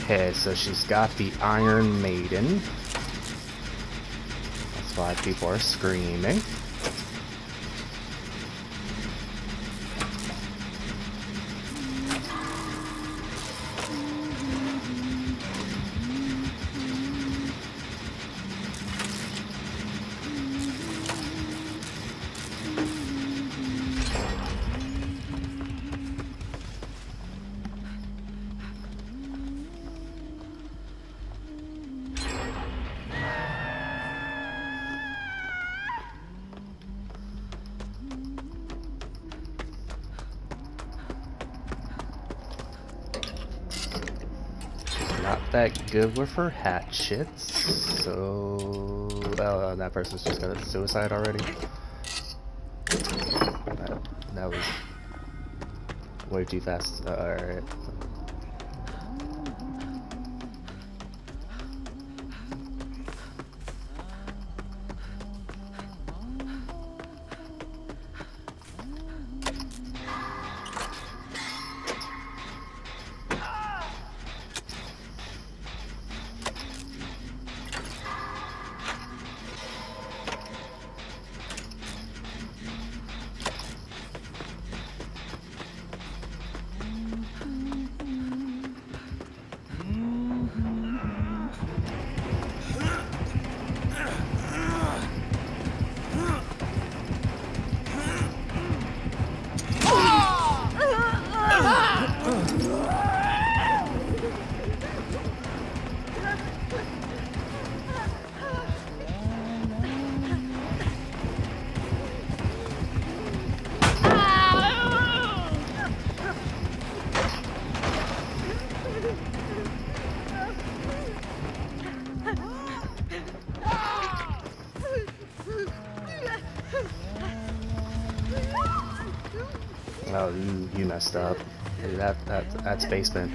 Okay, so she's got the Iron Maiden. That's why people are screaming. Not that good with her hatchets, so... Oh, that person's just got a suicide already. That was way too fast. Alright. Oh, you messed up. That's basement.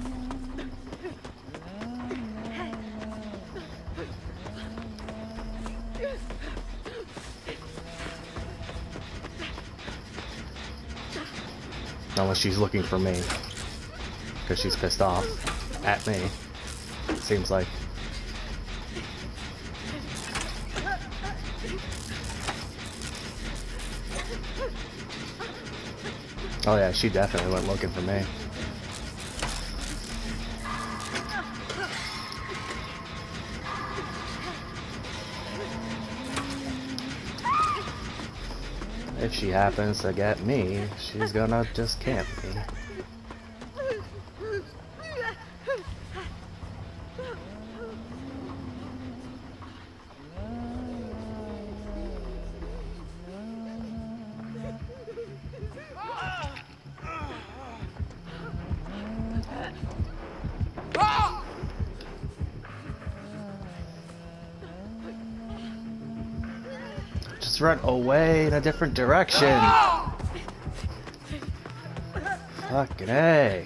Unless she's looking for me, because she's pissed off at me. Seems like. Oh yeah, she definitely went looking for me. If she happens to get me, she's gonna just camp me. Just run away in a different direction. Fucking A.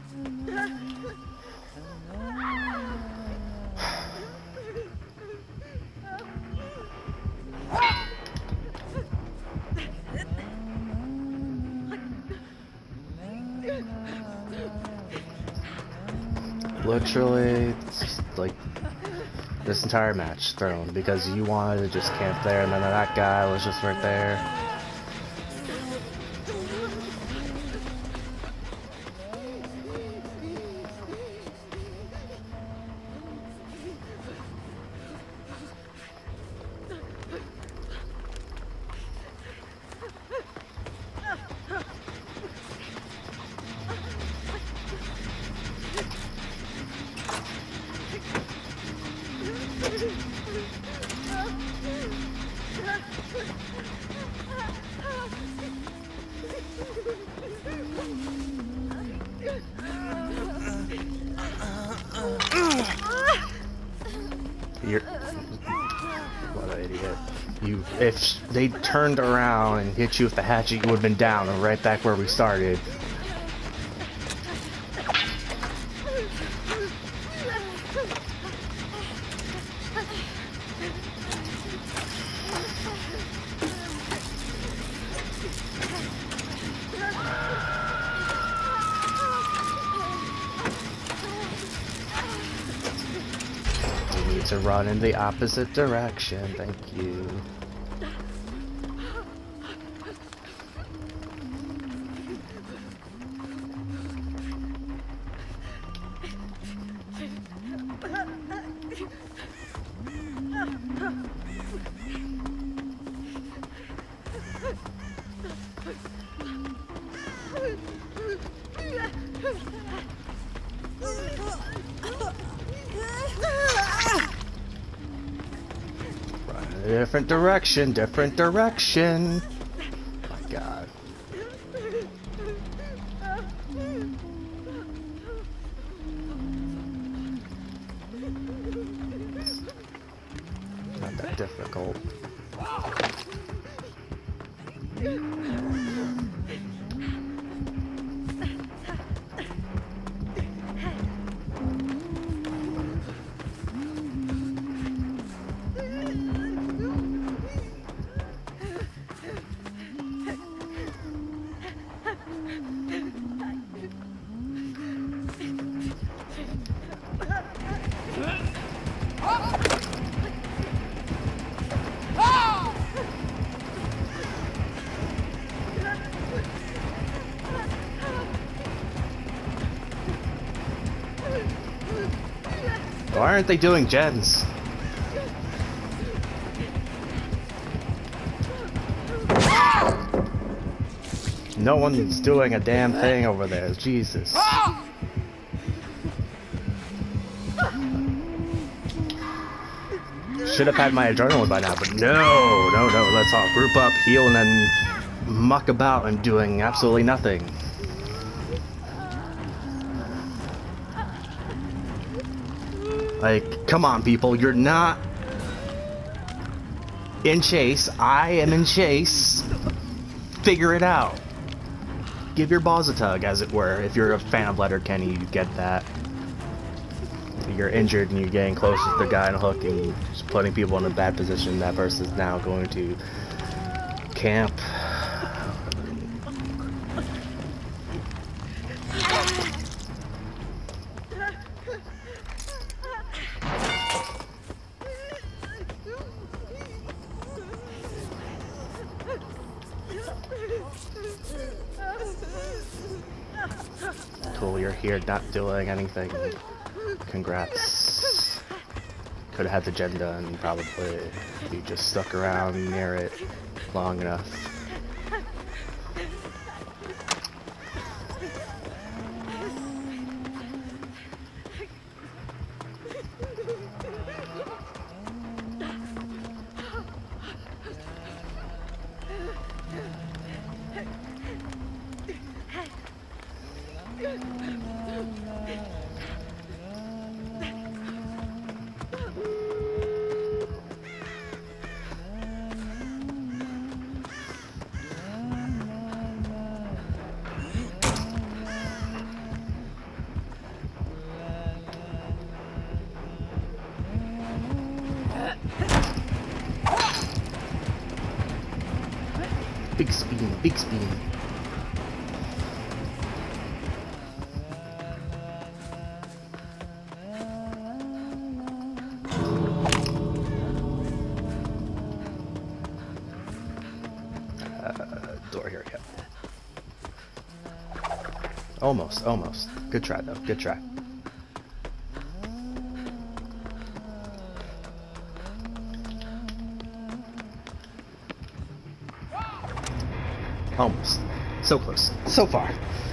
Literally, like, this entire match thrown because you wanted to just camp there and then that guy was just right there. You're what an idiot. If they turned around and hit you with the hatchet, you would have been down and right back where we started. need to run in the opposite direction. Thank you. Different direction, different direction. Oh my God. Not that difficult. Why aren't they doing gens? No one's doing a damn thing over there. Jesus. Should have had my adrenaline by now, but no. Let's all group up, heal, and then muck about and doing absolutely nothing. Like, come on, people, you're not in chase. I am in chase. Figure it out. Give your balls a tug, as it were. If you're a fan of Letterkenny, you get that. If you're injured and you're getting close to the guy on a hook and just putting people in a bad position, that person's now going to camp. Cool, you're here not doing anything. Congrats. Could have had the gen done, probably, if you just stuck around near it long enough. Big spin, big spin. Door here, yeah. Almost, almost. Good try, though. Good try. Almost. So close. So far.